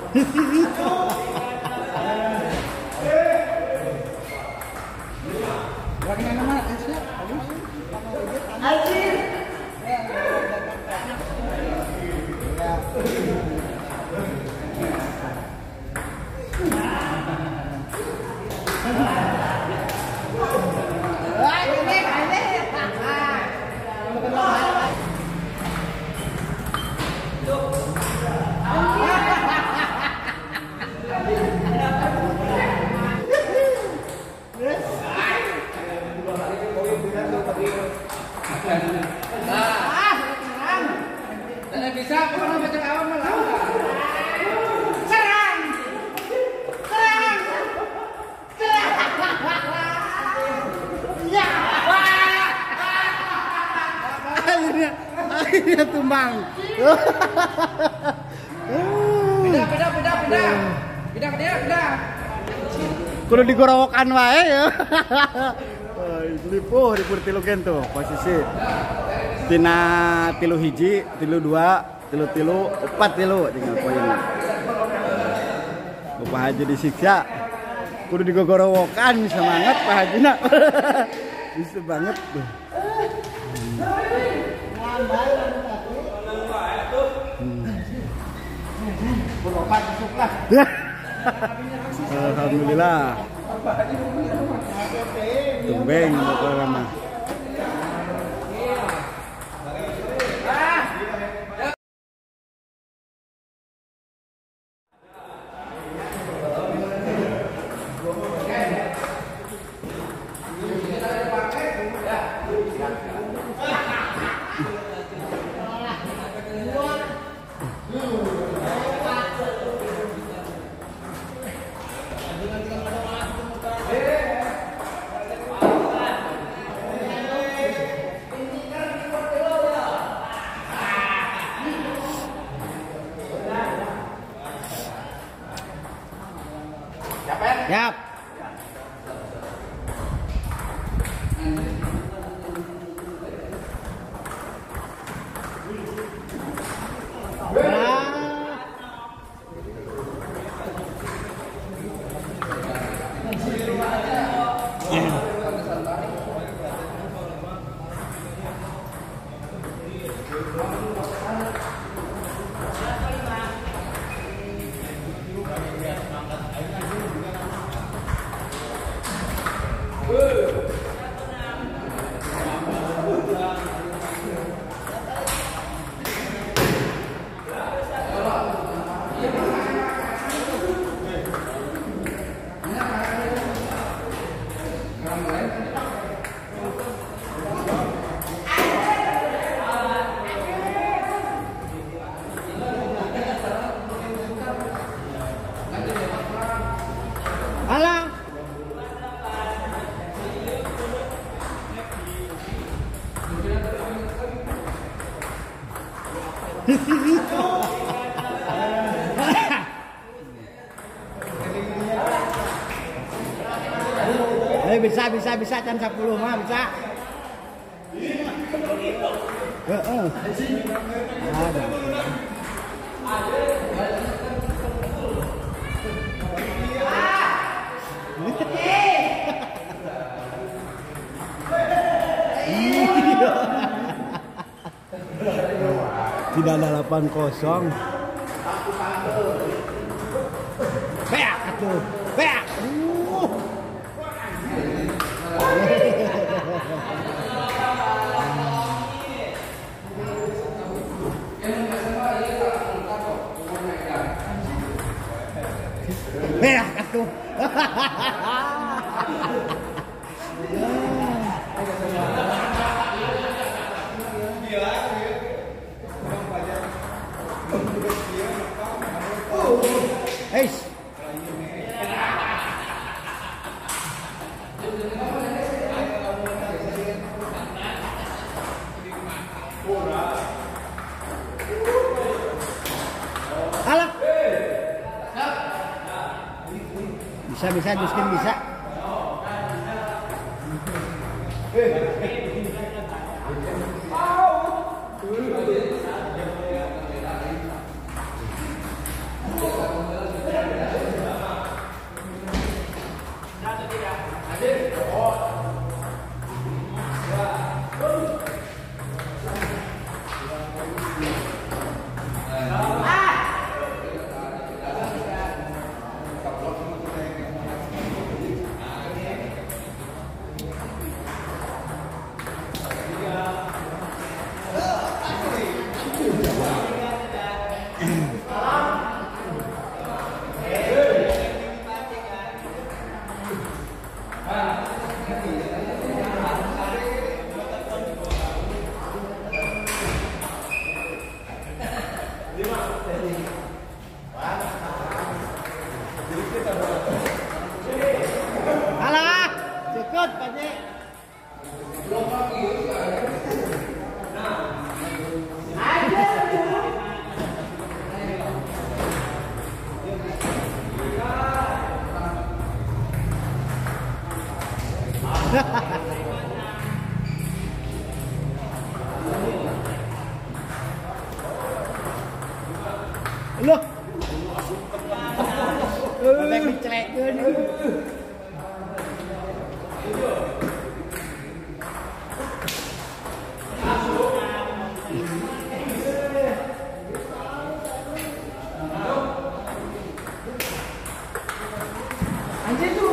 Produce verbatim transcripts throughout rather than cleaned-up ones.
Bisa, kalau baca awam malah. Serang, serang, serang. Ya. Akhirnya, akhirnya tumbang. Pindah, pindah, pindah, pindah, pindah, pindah, pindah. Kudu digorowokan wae ya. Lipuh di tilu tuh posisi. Tina tilu hiji, tilu dua, tilu tilu, empat tilu tinggal poinnya. Pak Haji disiksa, kudu digogorowokan semangat Pak Haji nak. Bisa banget tuh. Alhamdulillah. Tumbeng pokoknya mah. Siap. Alah. Eh bisa bisa bisa jam sepuluh mah bisa. Heeh. Ada. Tidak ada delapan kosong. Beak atuh. Beak. Uh. Beak atuh. Eish. Alah. Bisa bisa Justin bisa. Loh. Bebek dicelekeun. Anjir tuh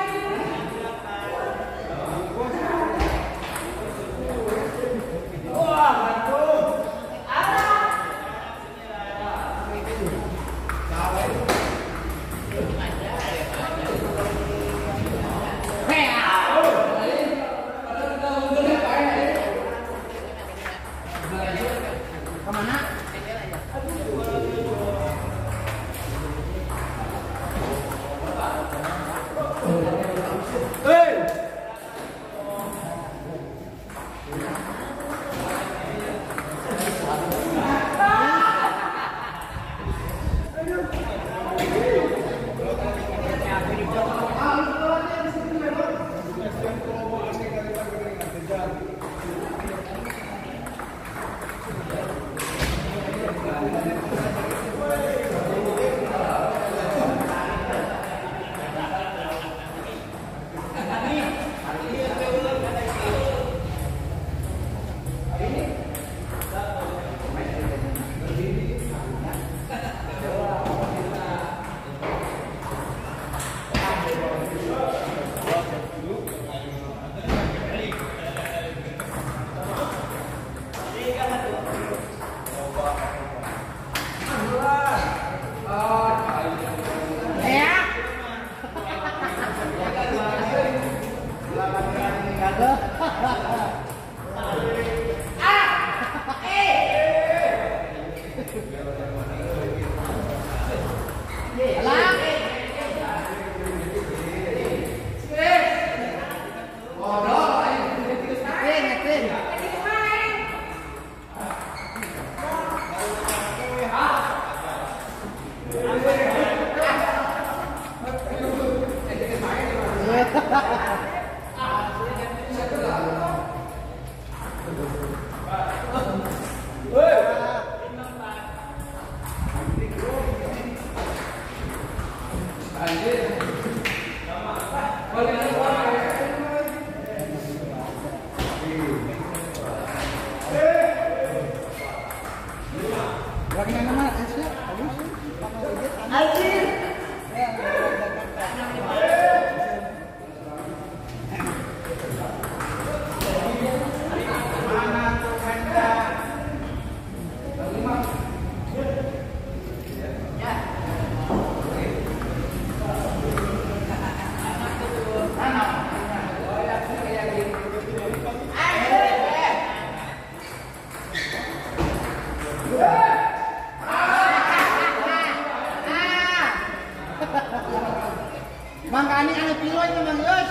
Makanya ada pilot memang Yos.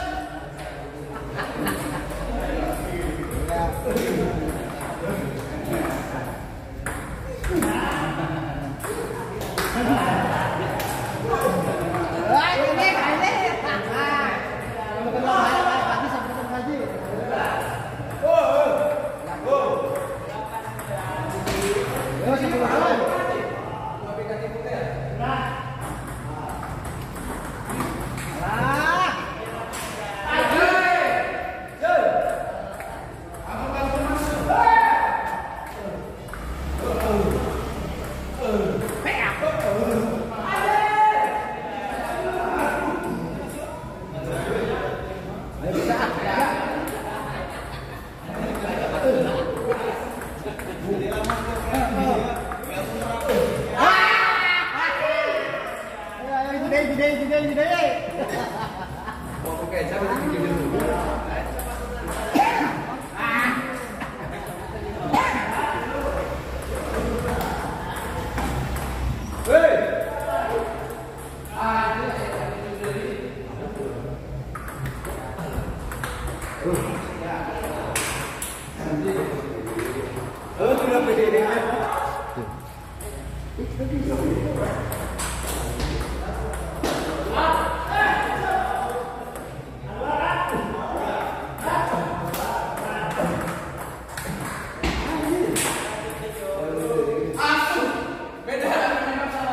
Beda.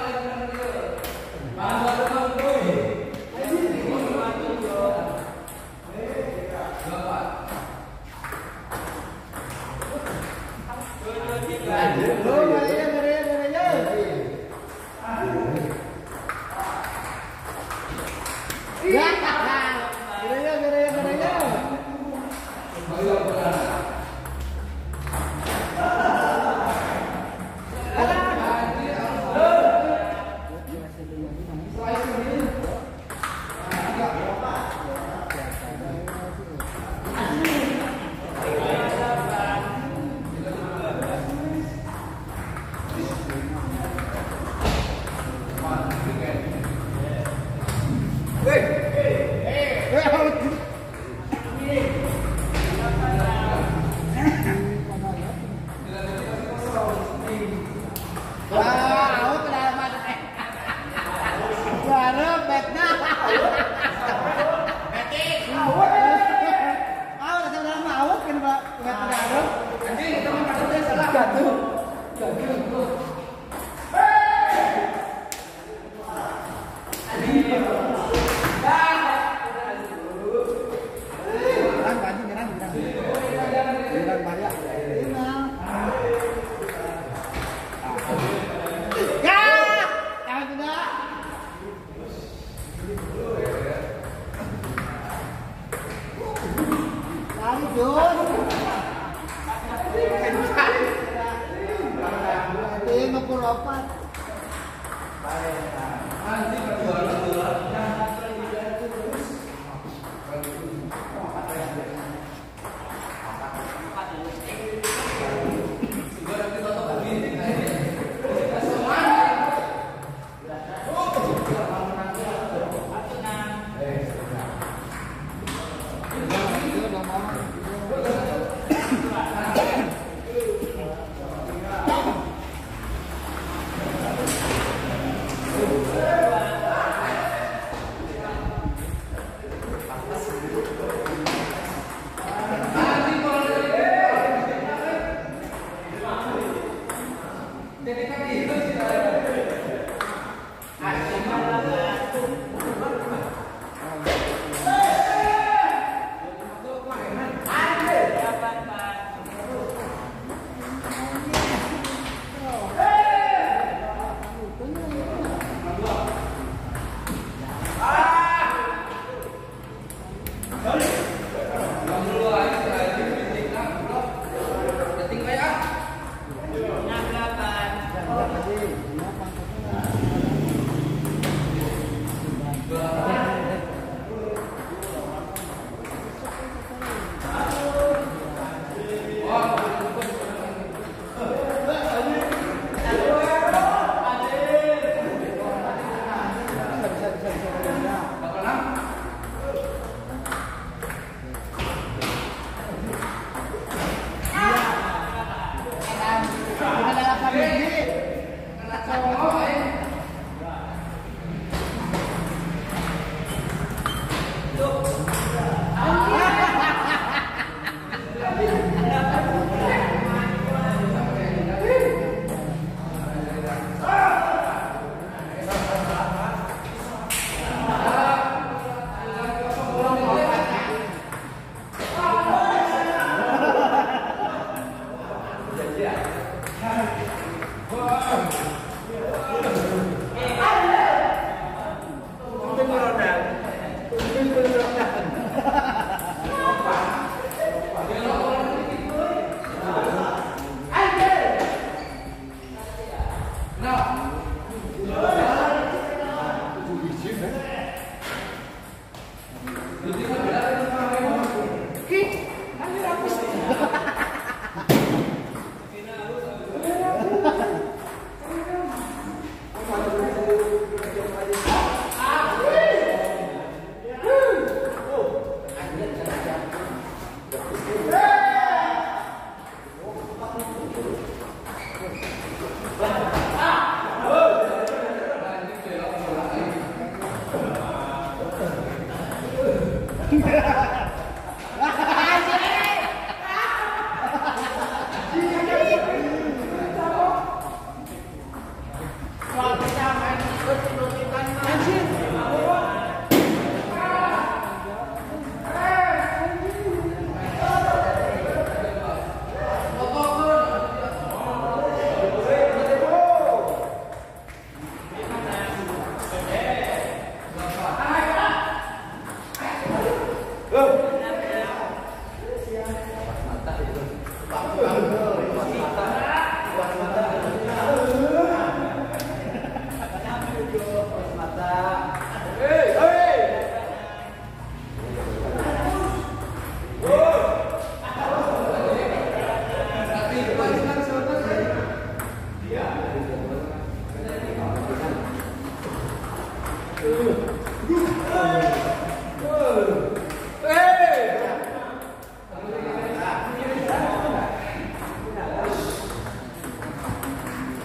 Geraya, geraya, geraya. Ya, geraya, geraya, geraya.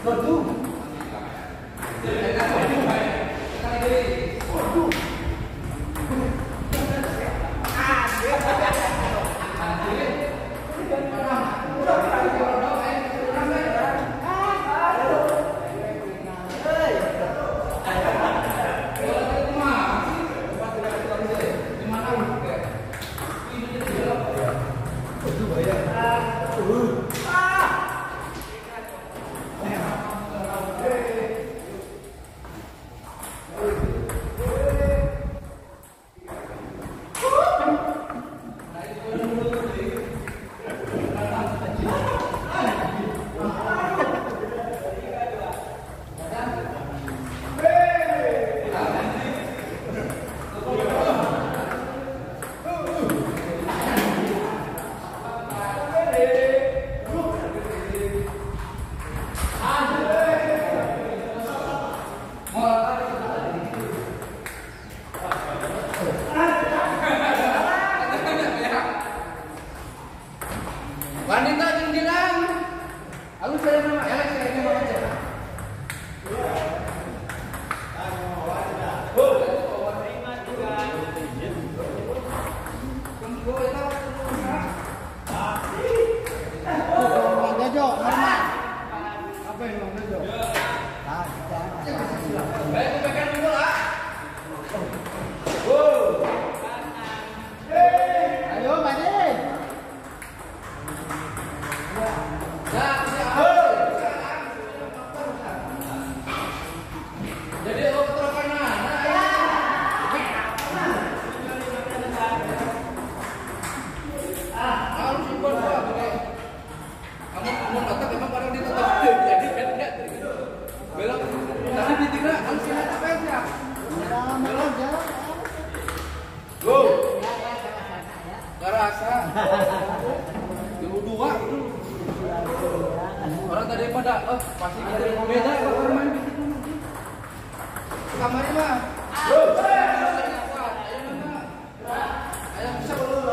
Wanita jenggilang. Aku saya nama Alex, saya ini mau aja. Jojo, normal. Apa yang mau Jojo? Baik, aku pegang dulu lah. ayo, Badin. Jadi lo keterokan mana? Harus impor gua pakai. Kamu mau notak emang barang ditutup. Jadi kan enggak. Belok. Tadi ditinggal harus lihat apa aja. Belum jalan. Go. Gak rasa. Dulu dua. Orang tadi pada, oh pasti kita beda kalau main begitu. Kamarnya mah. Ayo bisa dulu.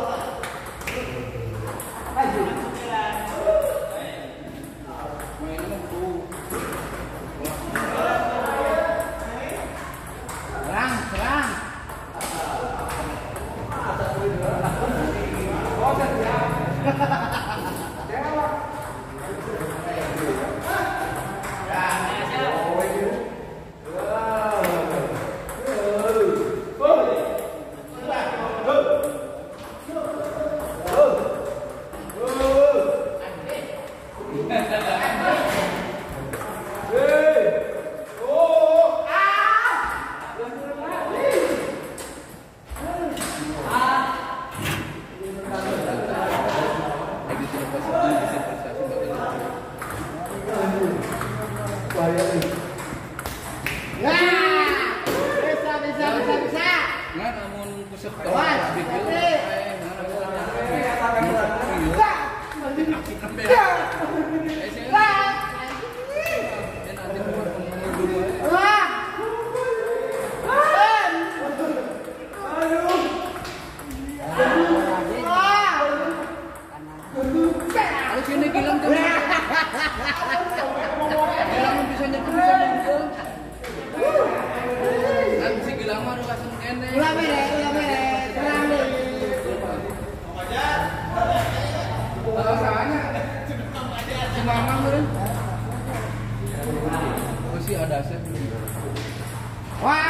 Ayo. Main tuh. Serang, serang. Bisa, bisa, bisa, bisa. Nggak, namun kusep Wan, sini Gilang tuh. Gilang bisa nyetir bisa nyetir. Kan si Gilang mah udah langsung kene. Ulah mere, ulah mere. Serang deh. Rasanya si Mamang tuh. Oh si ada sih. Wah.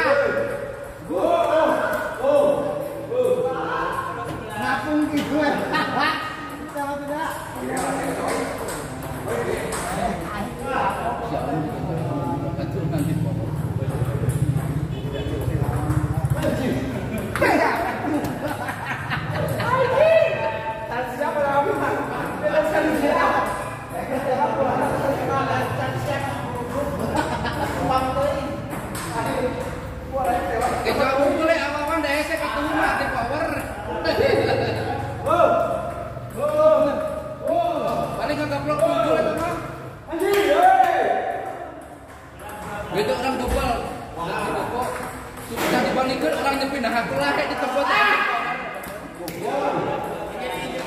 Ngapung gitu ya. Sama tidak? Itu nanti foto. Kita boleh apa-apa deh, saya ketemu mati power. Paling agak blok dulu itu mah. Itu orang double. Nanti kok susah dibandingkan orang nyepin nah aku lah di tempat.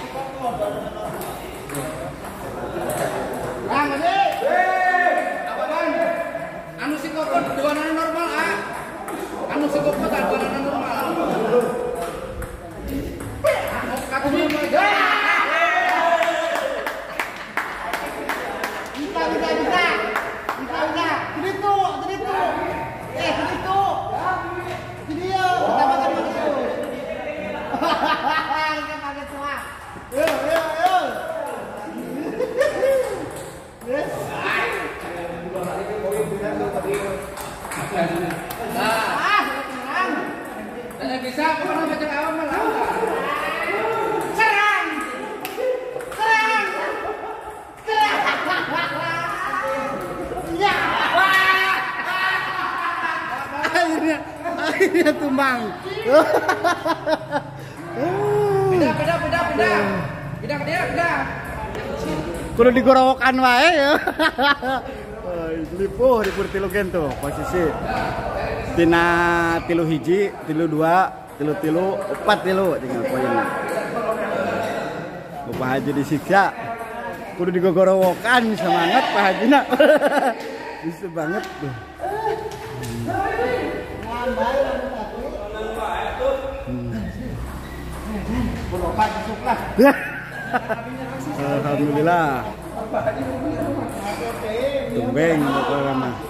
Bang, ini. Apa dia tumbang. Pindah, pindah, pindah, pindah. Pindah ke dia, pindah. Kudu digorowokan wae ya. Lipuh di tilu gento posisi. Tina tilu hiji, tilu dua, tilu tilu, empat tilu tinggal poinnya. Pak Haji disiksa. Kudu digogorowokan semangat Pak Haji nak. Bisa banget tuh. Alhamdulillah. Tumbeng pokoknya.